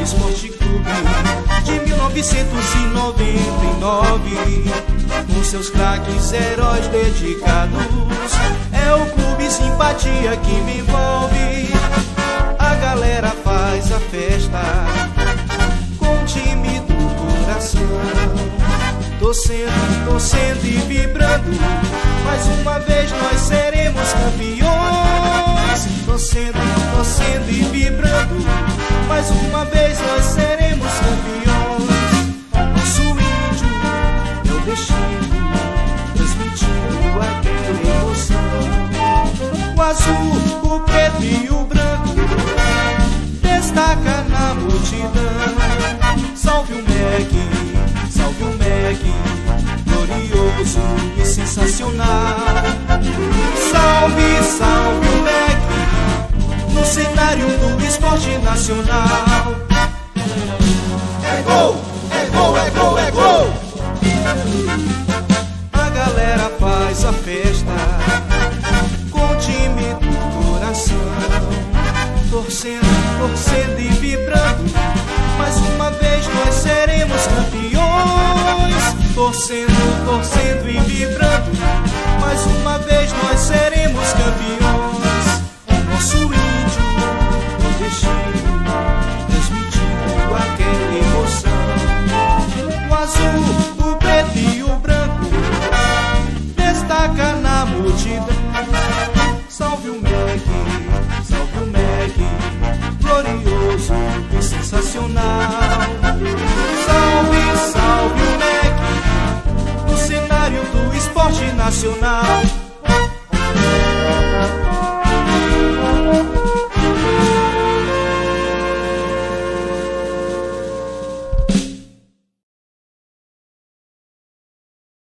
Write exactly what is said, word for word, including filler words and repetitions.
Esporte Clube de mil novecentos e noventa e nove, com seus craques heróis dedicados. É o clube simpatia que me envolve. A galera faz a festa com o time do coração, torcendo, torcendo e vibrando. Mais uma vez nós seremos campeões. Torcendo, torcendo e vibrando. Mais uma vez nós seremos campeões. Nosso índio é o destino, transmitindo aquela emoção. O azul, o preto e o branco destaca na multidão. Salve o Mec, salve o Mec, glorioso e sensacional. Salve, salve o Mec, no cenário do esporte nacional. É gol, é gol, é gol, é gol. A galera faz a festa com o time do coração, torcendo, torcendo e vibrando. Mais uma vez nós seremos campeões. Torcendo, torcendo e vibrando. Mais uma vez nós seremos campeões. Nosso índio no destino, transmitindo aquela emoção. O azul, o preto e o branco destaca na multidão. Salve o Mec, salve o Mec, glorioso e sensacional. Salve, salve o Mec, no cenário do esporte nacional.